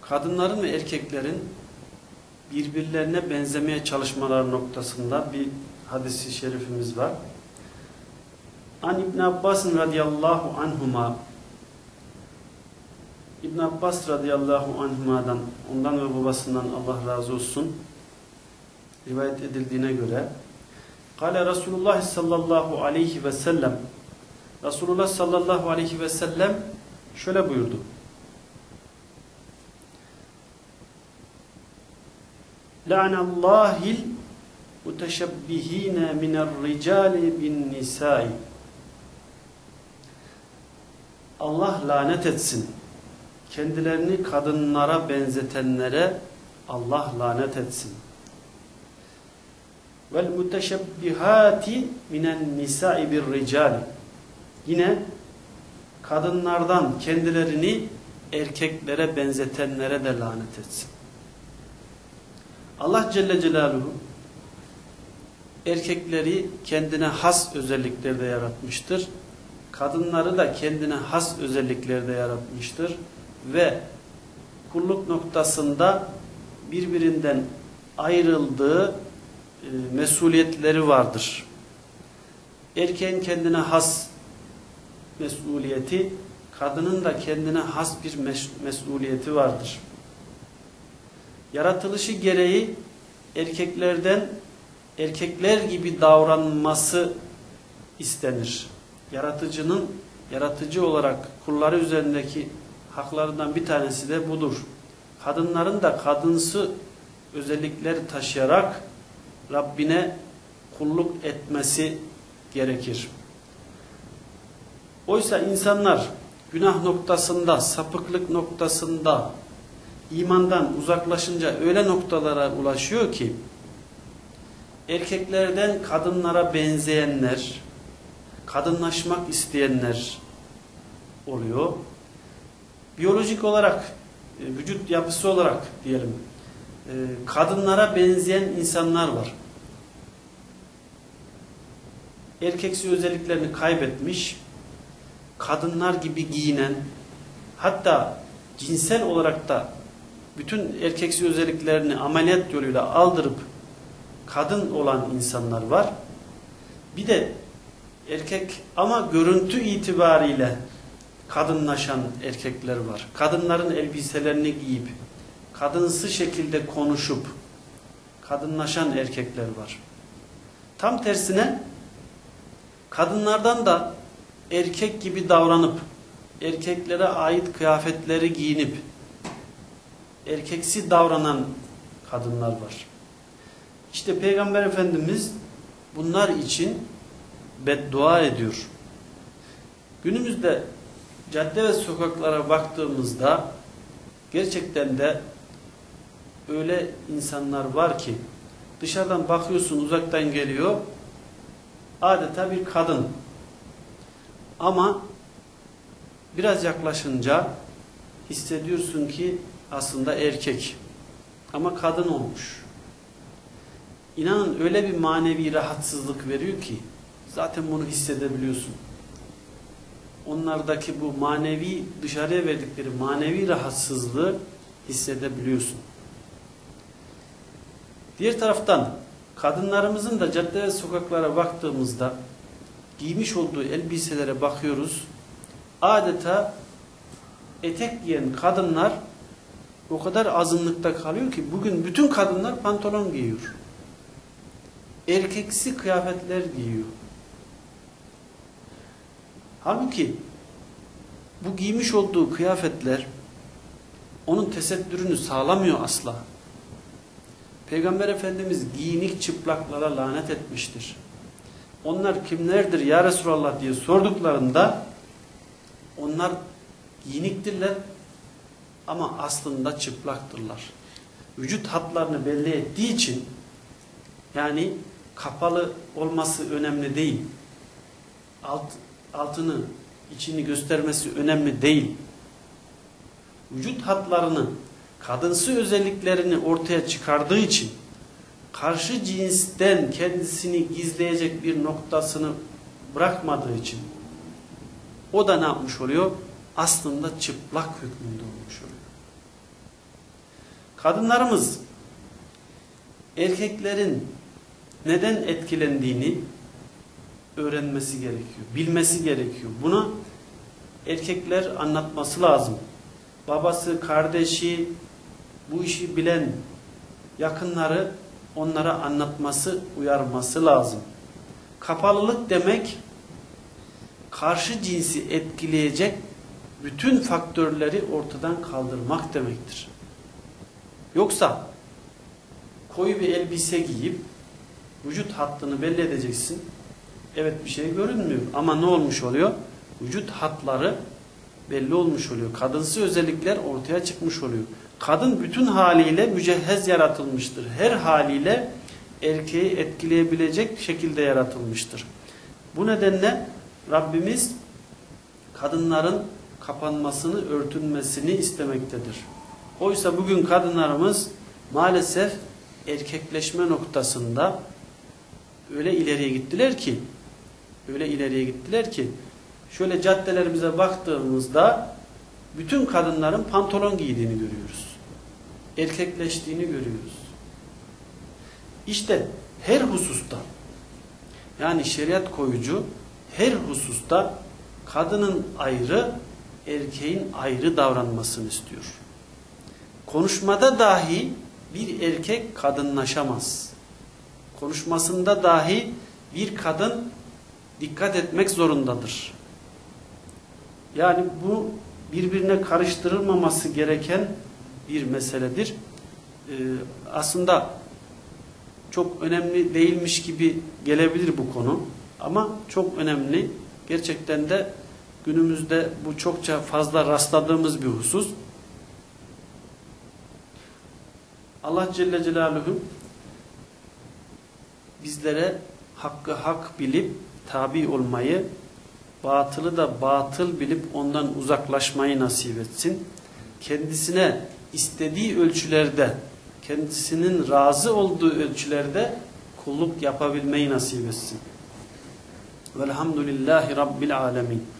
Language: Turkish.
kadınların ve erkeklerin birbirlerine benzemeye çalışmaları noktasında bir hadis-i şerifimiz var. An İbn Abbas radıyallahu anhuma, İbn Abbas radıyallahu anhuma'dan, ondan ve babasından Allah razı olsun, rivayet edildiğine göre Kale Resulullah sallallahu aleyhi ve sellem, Resulullah sallallahu aleyhi ve sellem şöyle buyurdu: La'nallahil muteşebbihine mine'r-ricali bin-nisâ'i. Allah lanet etsin. Kendilerini kadınlara benzetenlere Allah lanet etsin. Vel muteşebbihati minen-nisâ'i bir-ricali. Yine kadınlardan kendilerini erkeklere benzetenlere de lanet etsin. Allah Celle Celaluhu erkekleri kendine has özelliklerde yaratmıştır. Kadınları da kendine has özelliklerde yaratmıştır. Ve kulluk noktasında birbirinden ayrıldığı mesuliyetleri vardır. Erkeğin kendine has mesuliyeti, kadının da kendine has bir mesuliyeti vardır. Yaratılışı gereği erkeklerden erkekler gibi davranması istenir. Yaratıcının yaratıcı olarak kulları üzerindeki haklarından bir tanesi de budur. Kadınların da kadınsı özellikleri taşıyarak Rabbine kulluk etmesi gerekir. Oysa insanlar günah noktasında, sapıklık noktasında imandan uzaklaşınca öyle noktalara ulaşıyor ki erkeklerden kadınlara benzeyenler, kadınlaşmak isteyenler oluyor. Biyolojik olarak, vücut yapısı olarak diyelim, kadınlara benzeyen insanlar var. Erkeksi özelliklerini kaybetmiş, kadınlar gibi giyinen, hatta cinsel olarak da bütün erkeksi özelliklerini ameliyat yoluyla aldırıp kadın olan insanlar var. Bir de erkek ama görüntü itibariyle kadınlaşan erkekler var. Kadınların elbiselerini giyip kadınsı şekilde konuşup kadınlaşan erkekler var. Tam tersine kadınlardan da erkek gibi davranıp erkeklere ait kıyafetleri giyinip erkeksi davranan kadınlar var. İşte Peygamber Efendimiz bunlar için beddua ediyor. Günümüzde cadde ve sokaklara baktığımızda gerçekten de öyle insanlar var ki dışarıdan bakıyorsun, uzaktan geliyor, adeta bir kadın. Ama biraz yaklaşınca hissediyorsun ki aslında erkek. Ama kadın olmuş. İnanın öyle bir manevi rahatsızlık veriyor ki zaten bunu hissedebiliyorsun. Onlardaki bu manevi, dışarıya verdikleri manevi rahatsızlığı hissedebiliyorsun. Diğer taraftan kadınlarımızın da cadde ve sokaklara baktığımızda giymiş olduğu elbiselere bakıyoruz. Adeta etek giyen kadınlar o kadar azınlıkta kalıyor ki bugün bütün kadınlar pantolon giyiyor. Erkeksi kıyafetler giyiyor. Halbuki bu giymiş olduğu kıyafetler onun tesettürünü sağlamıyor asla. Peygamber Efendimiz giyinik çıplaklara lanet etmiştir. Onlar kimlerdir ya Resulallah diye sorduklarında onlar giyiniktirler ama aslında çıplaktırlar. Vücut hatlarını belli ettiği için, yani kapalı olması önemli değil. Altını, içini göstermesi önemli değil. Vücut hatlarını, kadınsı özelliklerini ortaya çıkardığı için, karşı cinsten kendisini gizleyecek bir noktasını bırakmadığı için o da ne yapmış oluyor? Aslında çıplak hükmünde olmuş oluyor. Kadınlarımız erkeklerin neden etkilendiğini öğrenmesi gerekiyor, bilmesi gerekiyor. Bunu erkekler anlatması lazım. Babası, kardeşi, bu işi bilen yakınları onlara anlatması, uyarması lazım. Kapalılık demek, karşı cinsi etkileyecek bütün faktörleri ortadan kaldırmak demektir. Yoksa koyu bir elbise giyip vücut hattını belli edeceksin. Evet, bir şey görünmüyor ama ne olmuş oluyor? Vücut hatları belli olmuş oluyor. Kadınsı özellikler ortaya çıkmış oluyor. Kadın bütün haliyle mücehhez yaratılmıştır. Her haliyle erkeği etkileyebilecek şekilde yaratılmıştır. Bu nedenle Rabbimiz kadınların kapanmasını, örtünmesini istemektedir. Oysa bugün kadınlarımız maalesef erkekleşme noktasında öyle ileriye gittiler ki şöyle caddelerimize baktığımızda bütün kadınların pantolon giydiğini görüyoruz. Erkekleştiğini görüyoruz. İşte her hususta, yani şeriat koyucu her hususta kadının ayrı, erkeğin ayrı davranmasını istiyor. Konuşmada dahi bir erkek kadınlaşamaz. Konuşmasında dahi bir kadın dikkat etmek zorundadır. Yani bu birbirine karıştırılmaması gereken bir meseledir. Aslında çok önemli değilmiş gibi gelebilir bu konu. Ama çok önemli. Gerçekten de günümüzde bu çokça fazla rastladığımız bir husus. Allah Celle Celaluhu bizlere hakkı hak bilip tabi olmayı, batılı da batıl bilip ondan uzaklaşmayı nasip etsin. Kendisine istediği ölçülerde, kendisinin razı olduğu ölçülerde kulluk yapabilmeyi nasip etsin. Velhamdülillahi Rabbil alemin.